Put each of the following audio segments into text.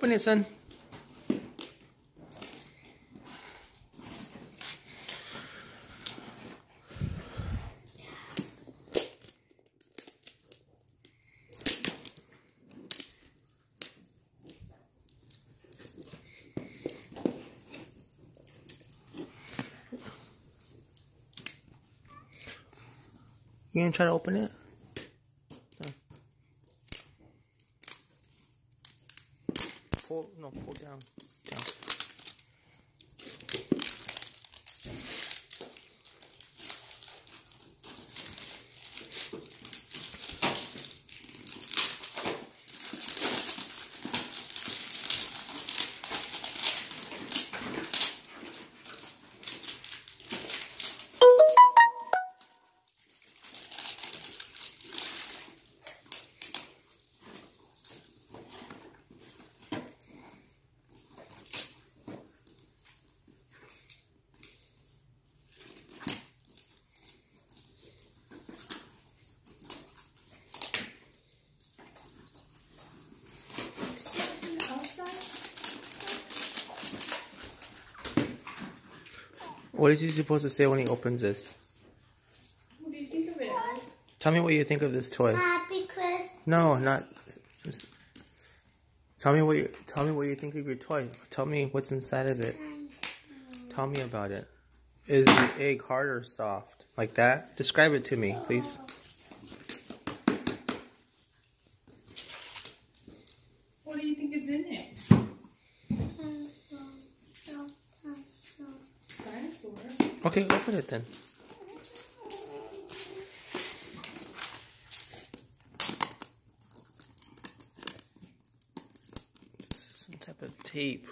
open it, son. You gonna try to open it? Pull down. What is he supposed to say when he opens this? What do you think of it, Alex? Tell me what you think of this toy. Happy Christmas. No, not. Tell me what you think of your toy. Tell me what's inside of it. Tell me about it. Is the egg hard or soft? Like that? Describe it to me, please. What do you think is in it? Dinosaur. Okay, open it then. Some type of tape.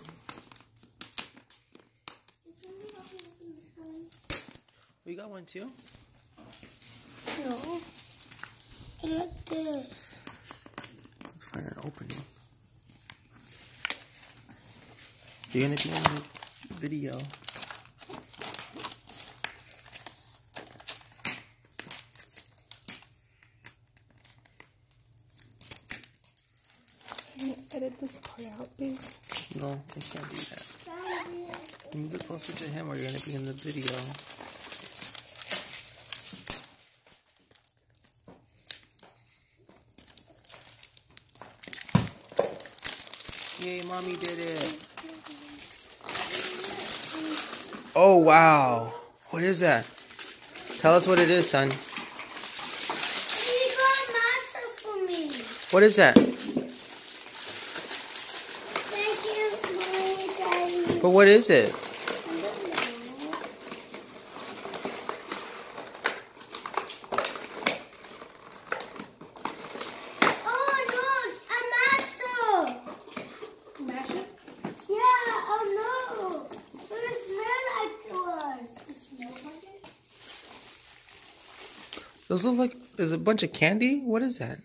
We got one too? No. I like this. Let's find an opening. You're gonna be in the video. Can you edit this part out, please? No, I can't do that. Move it closer to him or you're gonna be in the video. Yay, mommy did it. Oh, wow. What is that? Tell us what it is, son. You got master for me. What is that? Thank you, Mommy, Daddy. But what is it? I don't know. Oh, no, a master. Mash it? Yeah, oh no. But it smells like one. It smells like it? Those look like, there's a bunch of candy? What is that?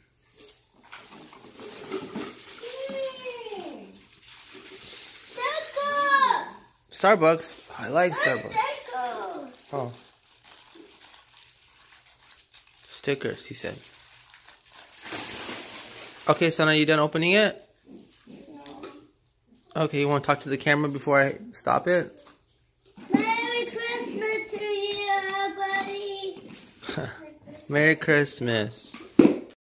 Starbucks? I like Starbucks. Oh. Stickers, he said. Okay, son, are you done opening it? Okay, you want to talk to the camera before I stop it? Merry Christmas to you, buddy. Merry Christmas.